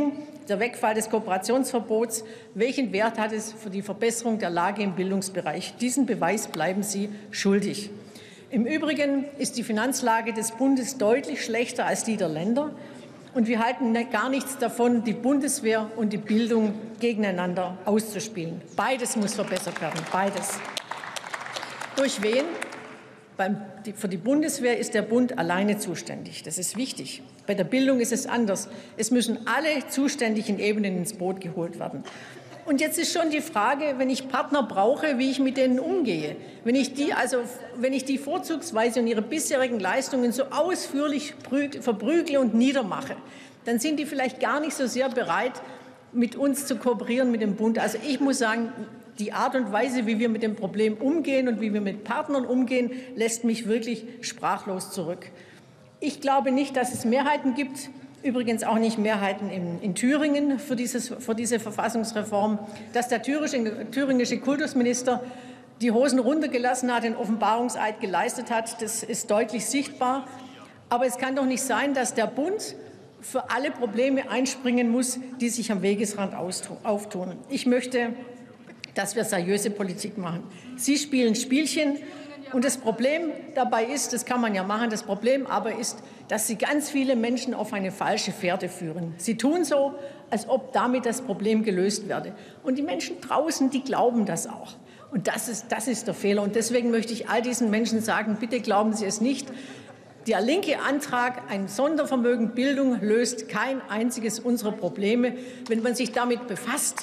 der Wegfall des Kooperationsverbots, welchen Wert hat es für die Verbesserung der Lage im Bildungsbereich? Diesen Beweis bleiben Sie schuldig. Im Übrigen ist die Finanzlage des Bundes deutlich schlechter als die der Länder. Und wir halten gar nichts davon, die Bundeswehr und die Bildung gegeneinander auszuspielen. Beides muss verbessert werden, beides. Durch wen? Für die Bundeswehr ist der Bund alleine zuständig. Das ist wichtig. Bei der Bildung ist es anders. Es müssen alle zuständigen Ebenen ins Boot geholt werden. Und jetzt ist schon die Frage, wenn ich Partner brauche, wie ich mit denen umgehe. Wenn ich die vorzugsweise und ihre bisherigen Leistungen so ausführlich verprügle und niedermache, dann sind die vielleicht gar nicht so sehr bereit, mit uns zu kooperieren, mit dem Bund. Also ich muss sagen, die Art und Weise, wie wir mit dem Problem umgehen und wie wir mit Partnern umgehen, lässt mich wirklich sprachlos zurück. Ich glaube nicht, dass es Mehrheiten gibt, übrigens auch nicht Mehrheiten in Thüringen für diese Verfassungsreform. Dass der thüringische Kultusminister die Hosen runtergelassen hat, den Offenbarungseid geleistet hat, das ist deutlich sichtbar. Aber es kann doch nicht sein, dass der Bund für alle Probleme einspringen muss, die sich am Wegesrand auftun. Ich möchte, dass wir seriöse Politik machen. Sie spielen Spielchen. Und das Problem dabei ist, das kann man ja machen, das Problem aber ist, dass Sie ganz viele Menschen auf eine falsche Fährte führen. Sie tun so, als ob damit das Problem gelöst werde. Und die Menschen draußen, die glauben das auch. Und das ist der Fehler. Und deswegen möchte ich all diesen Menschen sagen, bitte glauben Sie es nicht. Der linke Antrag, ein Sondervermögen Bildung, löst kein einziges unserer Probleme. Wenn man sich damit befasst,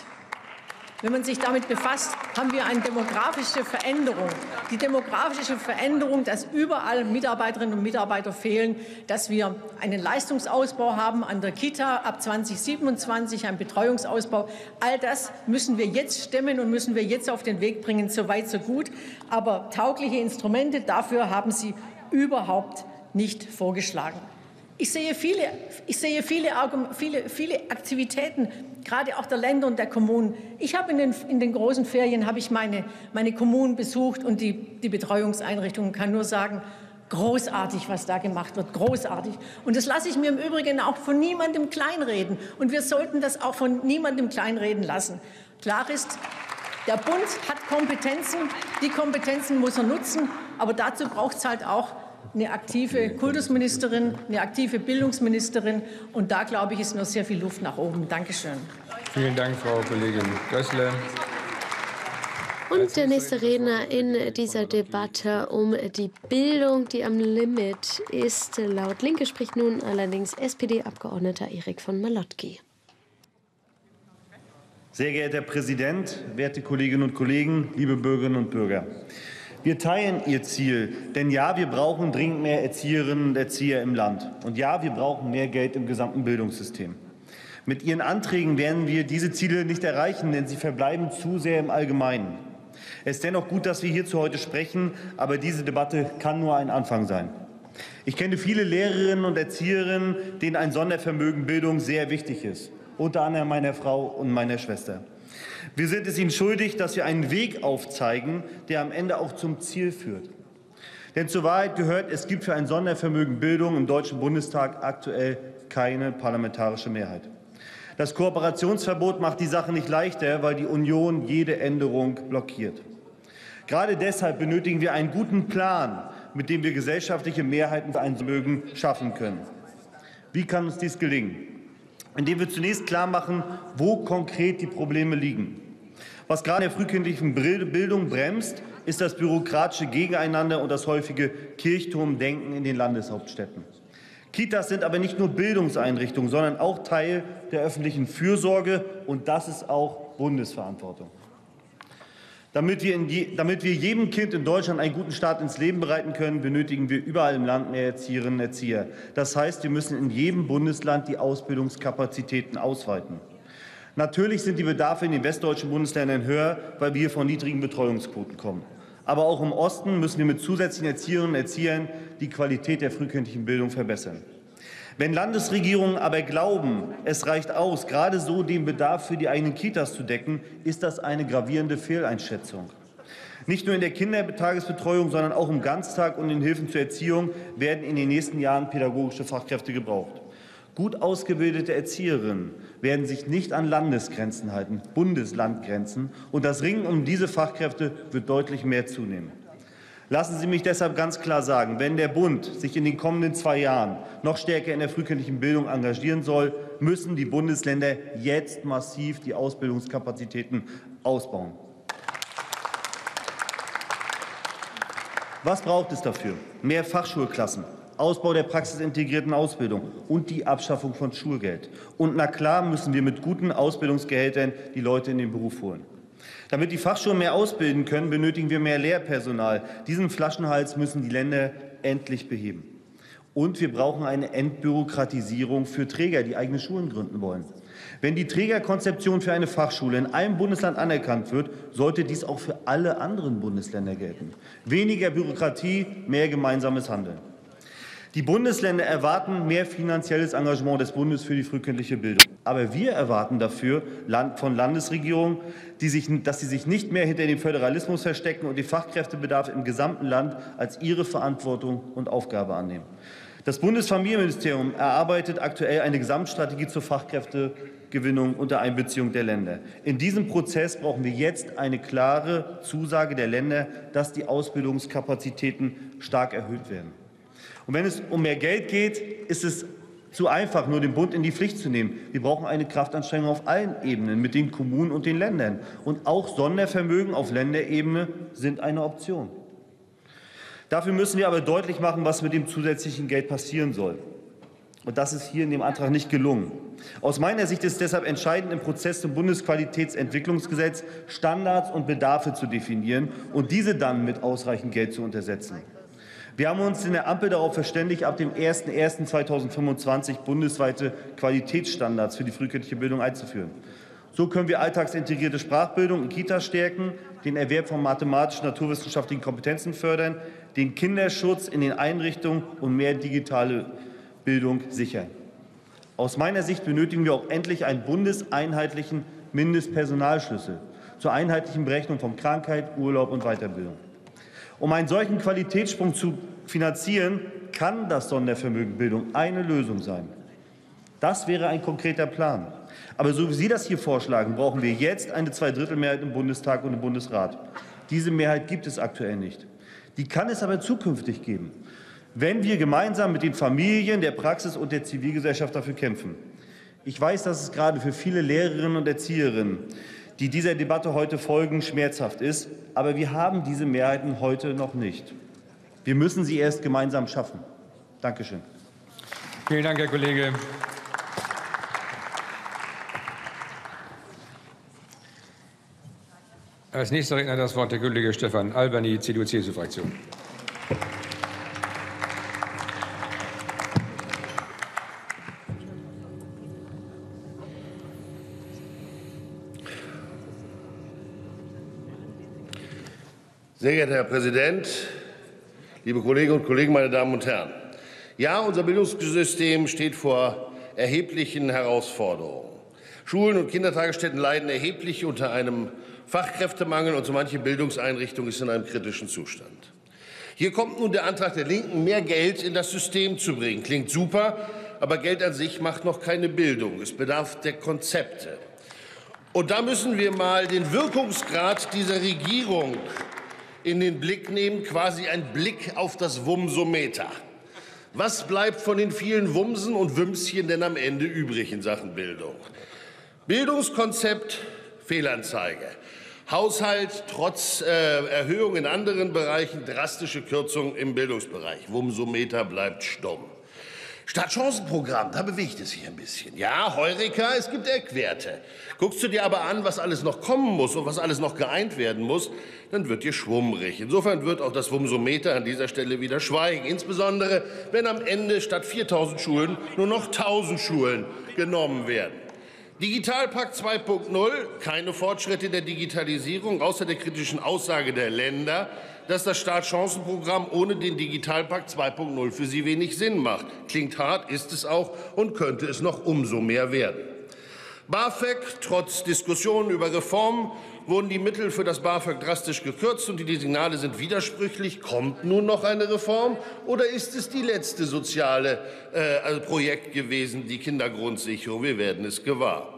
haben wir eine demografische Veränderung. Die demografische Veränderung, dass überall Mitarbeiterinnen und Mitarbeiter fehlen, dass wir einen Leistungsausbau haben an der Kita ab 2027, einen Betreuungsausbau. All das müssen wir jetzt stemmen und müssen wir jetzt auf den Weg bringen. So weit, so gut. Aber taugliche Instrumente dafür haben Sie überhaupt nicht vorgeschlagen. Ich sehe viele Aktivitäten, gerade auch der Länder und der Kommunen. Ich habe in den großen Ferien meine Kommunen besucht und die Betreuungseinrichtungen, kann nur sagen, großartig, was da gemacht wird, großartig. Und das lasse ich mir im Übrigen auch von niemandem kleinreden. Und wir sollten das auch von niemandem kleinreden lassen. Klar ist, der Bund hat Kompetenzen, die Kompetenzen muss er nutzen, aber dazu braucht es halt auch eine aktive Kultusministerin, eine aktive Bildungsministerin. Und da, glaube ich, ist noch sehr viel Luft nach oben. Dankeschön. Vielen Dank, Frau Kollegin Gößle. Und der nächste Redner in dieser Debatte um die Bildung, die am Limit ist. Laut Linke spricht nun allerdings SPD-Abgeordneter Erik von Malotki. Sehr geehrter Herr Präsident, werte Kolleginnen und Kollegen, liebe Bürgerinnen und Bürger! Wir teilen Ihr Ziel, denn ja, wir brauchen dringend mehr Erzieherinnen und Erzieher im Land. Und ja, wir brauchen mehr Geld im gesamten Bildungssystem. Mit Ihren Anträgen werden wir diese Ziele nicht erreichen, denn sie verbleiben zu sehr im Allgemeinen. Es ist dennoch gut, dass wir hierzu heute sprechen, aber diese Debatte kann nur ein Anfang sein. Ich kenne viele Lehrerinnen und Erzieherinnen, denen ein Sondervermögen Bildung sehr wichtig ist, unter anderem meiner Frau und meiner Schwester. Wir sind es ihnen schuldig, dass wir einen Weg aufzeigen, der am Ende auch zum Ziel führt. Denn zur Wahrheit gehört, es gibt für ein Sondervermögen Bildung im Deutschen Bundestag aktuell keine parlamentarische Mehrheit. Das Kooperationsverbot macht die Sache nicht leichter, weil die Union jede Änderung blockiert. Gerade deshalb benötigen wir einen guten Plan, mit dem wir gesellschaftliche Mehrheiten für ein Vermögen schaffen können. Wie kann uns dies gelingen? Indem wir zunächst klarmachen, wo konkret die Probleme liegen. Was gerade in der frühkindlichen Bildung bremst, ist das bürokratische Gegeneinander und das häufige Kirchturmdenken in den Landeshauptstädten. Kitas sind aber nicht nur Bildungseinrichtungen, sondern auch Teil der öffentlichen Fürsorge, und das ist auch Bundesverantwortung. Damit wir jedem Kind in Deutschland einen guten Start ins Leben bereiten können, benötigen wir überall im Land mehr Erzieherinnen und Erzieher. Das heißt, wir müssen in jedem Bundesland die Ausbildungskapazitäten ausweiten. Natürlich sind die Bedarfe in den westdeutschen Bundesländern höher, weil wir von niedrigen Betreuungsquoten kommen. Aber auch im Osten müssen wir mit zusätzlichen Erzieherinnen und Erziehern die Qualität der frühkindlichen Bildung verbessern. Wenn Landesregierungen aber glauben, es reicht aus, gerade so den Bedarf für die eigenen Kitas zu decken, ist das eine gravierende Fehleinschätzung. Nicht nur in der Kindertagesbetreuung, sondern auch im Ganztag und in Hilfen zur Erziehung werden in den nächsten Jahren pädagogische Fachkräfte gebraucht. Gut ausgebildete Erzieherinnen werden sich nicht an Landesgrenzen halten, Bundeslandgrenzen. Und das Ringen um diese Fachkräfte wird deutlich mehr zunehmen. Lassen Sie mich deshalb ganz klar sagen, wenn der Bund sich in den kommenden 2 Jahren noch stärker in der frühkindlichen Bildung engagieren soll, müssen die Bundesländer jetzt massiv die Ausbildungskapazitäten ausbauen. Was braucht es dafür? Mehr Fachschulklassen, Ausbau der praxisintegrierten Ausbildung und die Abschaffung von Schulgeld. Und na klar müssen wir mit guten Ausbildungsgehältern die Leute in den Beruf holen. Damit die Fachschulen mehr ausbilden können, benötigen wir mehr Lehrpersonal. Diesen Flaschenhals müssen die Länder endlich beheben. Und wir brauchen eine Entbürokratisierung für Träger, die eigene Schulen gründen wollen. Wenn die Trägerkonzeption für eine Fachschule in einem Bundesland anerkannt wird, sollte dies auch für alle anderen Bundesländer gelten. Weniger Bürokratie, mehr gemeinsames Handeln. Die Bundesländer erwarten mehr finanzielles Engagement des Bundes für die frühkindliche Bildung. Aber wir erwarten dafür von Landesregierungen, dass sie sich nicht mehr hinter dem Föderalismus verstecken und den Fachkräftebedarf im gesamten Land als ihre Verantwortung und Aufgabe annehmen. Das Bundesfamilienministerium erarbeitet aktuell eine Gesamtstrategie zur Fachkräftegewinnung unter Einbeziehung der Länder. In diesem Prozess brauchen wir jetzt eine klare Zusage der Länder, dass die Ausbildungskapazitäten stark erhöht werden. Und wenn es um mehr Geld geht, ist es zu einfach, nur den Bund in die Pflicht zu nehmen. Wir brauchen eine Kraftanstrengung auf allen Ebenen mit den Kommunen und den Ländern. Und auch Sondervermögen auf Länderebene sind eine Option. Dafür müssen wir aber deutlich machen, was mit dem zusätzlichen Geld passieren soll. Und das ist hier in dem Antrag nicht gelungen. Aus meiner Sicht ist es deshalb entscheidend, im Prozess zum Bundesqualitätsentwicklungsgesetz Standards und Bedarfe zu definieren und diese dann mit ausreichend Geld zu untersetzen. Wir haben uns in der Ampel darauf verständigt, ab dem 01.01.2025 bundesweite Qualitätsstandards für die frühkindliche Bildung einzuführen. So können wir alltagsintegrierte Sprachbildung in Kitas stärken, den Erwerb von mathematisch-naturwissenschaftlichen Kompetenzen fördern, den Kinderschutz in den Einrichtungen und mehr digitale Bildung sichern. Aus meiner Sicht benötigen wir auch endlich einen bundeseinheitlichen Mindestpersonalschlüssel zur einheitlichen Berechnung von Krankheit, Urlaub und Weiterbildung. Um einen solchen Qualitätssprung zu finanzieren, kann das Sondervermögen Bildung eine Lösung sein. Das wäre ein konkreter Plan. Aber so wie Sie das hier vorschlagen, brauchen wir jetzt eine Zweidrittelmehrheit im Bundestag und im Bundesrat. Diese Mehrheit gibt es aktuell nicht. Die kann es aber zukünftig geben, wenn wir gemeinsam mit den Familien, der Praxis und der Zivilgesellschaft dafür kämpfen. Ich weiß, dass es gerade für viele Lehrerinnen und Erzieherinnen, die dieser Debatte heute folgen, schmerzhaft ist. Aber wir haben diese Mehrheiten heute noch nicht. Wir müssen sie erst gemeinsam schaffen. Dankeschön. Vielen Dank, Herr Kollege. Als nächster Redner das Wort der Kollege Stefan Albany, CDU-CSU-Fraktion. Sehr geehrter Herr Präsident, liebe Kolleginnen und Kollegen, meine Damen und Herren! Ja, unser Bildungssystem steht vor erheblichen Herausforderungen. Schulen und Kindertagesstätten leiden erheblich unter einem Fachkräftemangel, und so manche Bildungseinrichtung ist in einem kritischen Zustand. Hier kommt nun der Antrag der Linken, mehr Geld in das System zu bringen. Klingt super, aber Geld an sich macht noch keine Bildung. Es bedarf der Konzepte. Und da müssen wir mal den Wirkungsgrad dieser Regierung in den Blick nehmen, quasi ein Blick auf das Wumsometer. Was bleibt von den vielen Wumsen und Wümschen denn am Ende übrig in Sachen Bildung? Bildungskonzept, Fehlanzeige. Haushalt trotz Erhöhung in anderen Bereichen, drastische Kürzungen im Bildungsbereich. Wumsometer bleibt stumm. Startchancenprogramm, da bewegt es sich ein bisschen. Ja, Heureka, es gibt Eckwerte. Guckst du dir aber an, was alles noch kommen muss und was alles noch geeint werden muss, dann wird dir schwummrig. Insofern wird auch das Wumsometer an dieser Stelle wieder schweigen. Insbesondere, wenn am Ende statt 4.000 Schulen nur noch 1.000 Schulen genommen werden. Digitalpakt 2.0, keine Fortschritte der Digitalisierung, außer der kritischen Aussage der Länder, dass das Startchancenprogramm ohne den Digitalpakt 2.0 für sie wenig Sinn macht. Klingt hart, ist es auch und könnte es noch umso mehr werden. BAföG, trotz Diskussionen über Reformen, wurden die Mittel für das BAföG drastisch gekürzt und die Signale sind widersprüchlich. Kommt nun noch eine Reform oder ist es die letzte soziale Projekt gewesen, die Kindergrundsicherung? Wir werden es gewahr.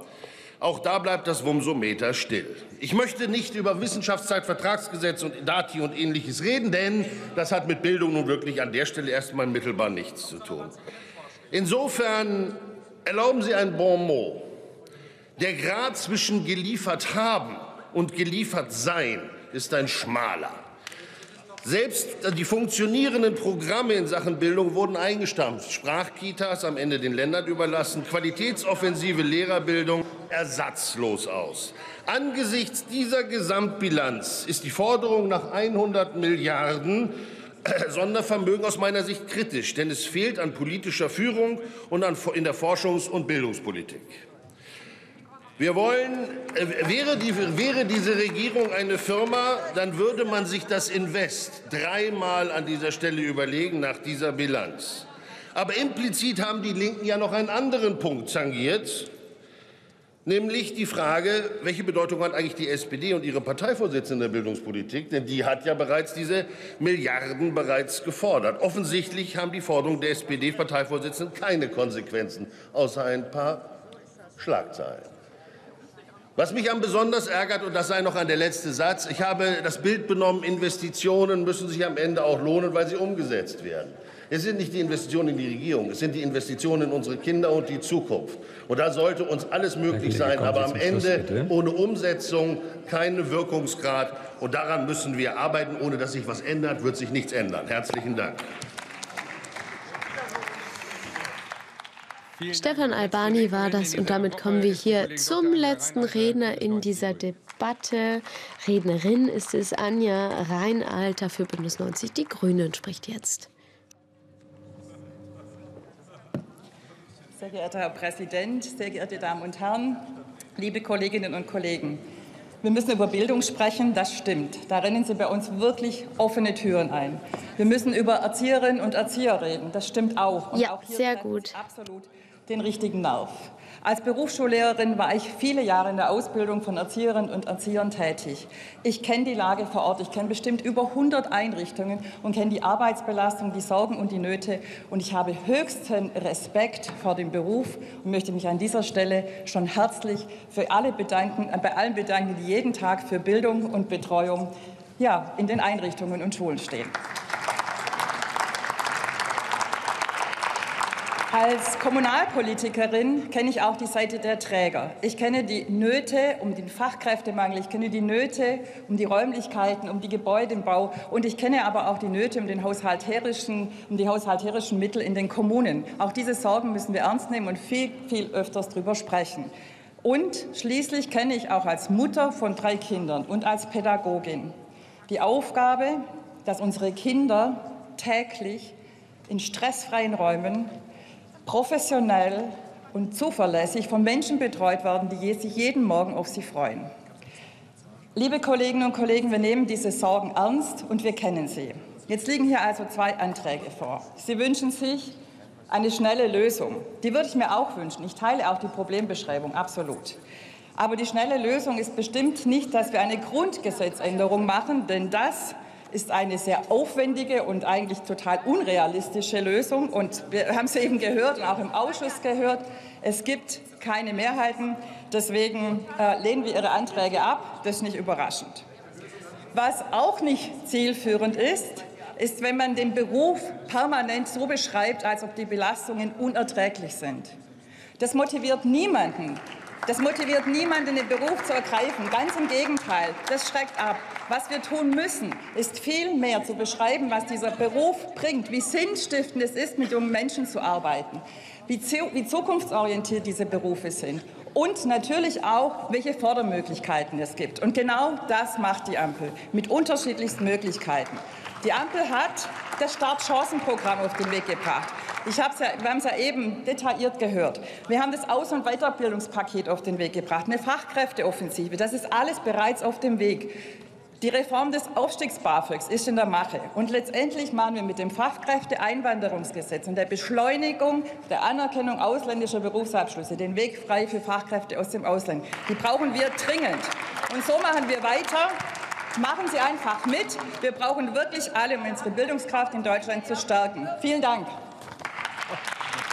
Auch da bleibt das Wumsometer still. Ich möchte nicht über Wissenschaftszeitvertragsgesetz und Dati und Ähnliches reden, denn das hat mit Bildung nun wirklich an der Stelle erstmal mittelbar nichts zu tun. Insofern erlauben Sie ein Bon mot. Der Grad zwischen geliefert haben und geliefert sein ist ein schmaler. Selbst die funktionierenden Programme in Sachen Bildung wurden eingestampft. Sprachkitas am Ende den Ländern überlassen, qualitätsoffensive Lehrerbildung ersatzlos aus. Angesichts dieser Gesamtbilanz ist die Forderung nach 100 Milliarden Sondervermögen aus meiner Sicht kritisch, denn es fehlt an politischer Führung und in der Forschungs- und Bildungspolitik. Wir wollen, wäre diese Regierung eine Firma, dann würde man sich das Invest dreimal an dieser Stelle überlegen nach dieser Bilanz. Aber implizit haben die Linken ja noch einen anderen Punkt tangiert, nämlich die Frage, welche Bedeutung hat eigentlich die SPD und ihre Parteivorsitzende in der Bildungspolitik? Denn die hat ja bereits diese Milliarden gefordert. Offensichtlich haben die Forderungen der SPD-Parteivorsitzenden keine Konsequenzen, außer ein paar Schlagzeilen. Was mich am besonders ärgert, und das sei noch der letzte Satz, ich habe das Bild benommen, Investitionen müssen sich am Ende auch lohnen, weil sie umgesetzt werden. Es sind nicht die Investitionen in die Regierung, es sind die Investitionen in unsere Kinder und die Zukunft. Und da sollte uns alles möglich sein, aber am Ende ohne Umsetzung keinen Wirkungsgrad. Und daran müssen wir arbeiten. Ohne dass sich was ändert, wird sich nichts ändern. Herzlichen Dank. Stefan Albani war das, und damit kommen wir hier zum letzten Redner in dieser Debatte. Rednerin ist es Anja Reinalter für Bündnis 90 Die Grünen, spricht jetzt. Sehr geehrter Herr Präsident, sehr geehrte Damen und Herren, liebe Kolleginnen und Kollegen! Wir müssen über Bildung sprechen, das stimmt. Da rennen Sie bei uns wirklich offene Türen ein. Wir müssen über Erzieherinnen und Erzieher reden, das stimmt auch. Und ja, auch hier sehr gut. Absolut den richtigen Nerv. Als Berufsschullehrerin war ich viele Jahre in der Ausbildung von Erzieherinnen und Erziehern tätig. Ich kenne die Lage vor Ort, ich kenne bestimmt über 100 Einrichtungen und kenne die Arbeitsbelastung, die Sorgen und die Nöte. Und ich habe höchsten Respekt vor dem Beruf und möchte mich an dieser Stelle schon herzlich bei allen bedanken, die jeden Tag für Bildung und Betreuung in den Einrichtungen und Schulen stehen. Als Kommunalpolitikerin kenne ich auch die Seite der Träger. Ich kenne die Nöte um den Fachkräftemangel, ich kenne die Nöte um die Räumlichkeiten, um die Gebäude im Bau, und ich kenne aber auch die Nöte um die haushalterischen Mittel in den Kommunen. Auch diese Sorgen müssen wir ernst nehmen und viel, viel öfters darüber sprechen. Und schließlich kenne ich auch als Mutter von 3 Kindern und als Pädagogin die Aufgabe, dass unsere Kinder täglich in stressfreien Räumen professionell und zuverlässig von Menschen betreut werden, die sich jeden Morgen auf sie freuen. Liebe Kolleginnen und Kollegen, wir nehmen diese Sorgen ernst und wir kennen sie. Jetzt liegen hier also 2 Anträge vor. Sie wünschen sich eine schnelle Lösung. Die würde ich mir auch wünschen. Ich teile auch die Problembeschreibung, absolut. Aber die schnelle Lösung ist bestimmt nicht, dass wir eine Grundgesetzänderung machen, denn das ist eine sehr aufwendige und eigentlich total unrealistische Lösung. Und wir haben es eben gehört und auch im Ausschuss gehört, es gibt keine Mehrheiten. Deswegen lehnen wir Ihre Anträge ab. Das ist nicht überraschend. Was auch nicht zielführend ist, wenn man den Beruf permanent so beschreibt, als ob die Belastungen unerträglich sind. Das motiviert niemanden. Das motiviert niemanden, den Beruf zu ergreifen. Ganz im Gegenteil, das schreckt ab. Was wir tun müssen, ist viel mehr zu beschreiben, was dieser Beruf bringt, wie sinnstiftend es ist, mit jungen Menschen zu arbeiten, wie zukunftsorientiert diese Berufe sind und natürlich auch, welche Fördermöglichkeiten es gibt. Und genau das macht die Ampel mit unterschiedlichsten Möglichkeiten. Die Ampel hat das Startchancenprogramm auf den Weg gebracht. Wir haben es ja eben detailliert gehört. Wir haben das Aus- und Weiterbildungspaket auf den Weg gebracht, eine Fachkräfteoffensive. Das ist alles bereits auf dem Weg. Die Reform des Aufstiegs-BAföGs ist in der Mache. Und letztendlich machen wir mit dem Fachkräfteeinwanderungsgesetz und der Beschleunigung der Anerkennung ausländischer Berufsabschlüsse den Weg frei für Fachkräfte aus dem Ausland. Die brauchen wir dringend. Und so machen wir weiter. Machen Sie einfach mit. Wir brauchen wirklich alle, um unsere Bildungskraft in Deutschland zu stärken. Vielen Dank.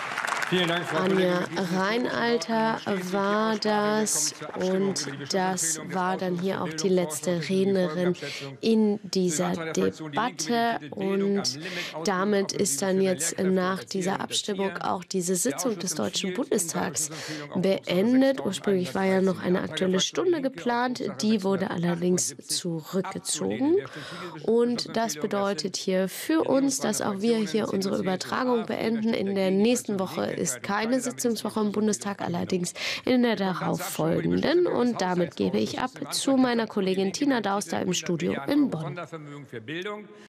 Vielen Dank, Frau Anja Reinalter war das, und das war dann hier auch die letzte Rednerin in dieser Debatte, und damit ist dann jetzt nach dieser Abstimmung auch diese Sitzung des Deutschen Bundestags beendet. Ursprünglich war ja noch eine Aktuelle Stunde geplant, die wurde allerdings zurückgezogen, und das bedeutet hier für uns, dass auch wir hier unsere Übertragung beenden. In der nächsten Woche ist keine Sitzungswoche im Bundestag, allerdings in der darauffolgenden. Und damit gebe ich ab zu meiner Kollegin Tina Dauster im Studio in Bonn.